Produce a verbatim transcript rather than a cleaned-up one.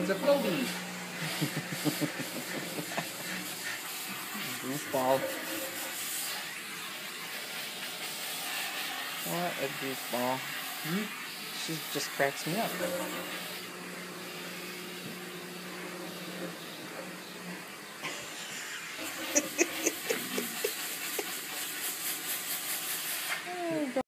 a floaty. Goofball. What a goofball. Hmm? She just cracks me up.